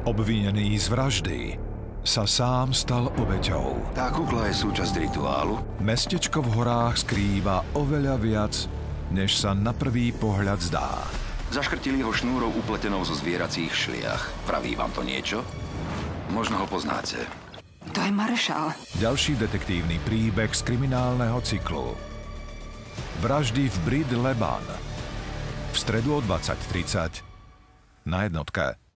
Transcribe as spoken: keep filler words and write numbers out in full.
Obvinený z vraždy sa sám stal obeťou. Tá kukla je súčasť rituálu. Mestečko v horách skrýva oveľa viac, než sa na prvý pohľad zdá. Zaškrtili ho šnúrou upletenou zo zvieracích šliach. Praví vám to niečo? Možno ho poznáte. To je maršál. Ďalší detektívny príbeh z kriminálneho cyklu. Vraždy v Brid Leban. V stredu o dvadsať tridsať na jednotke.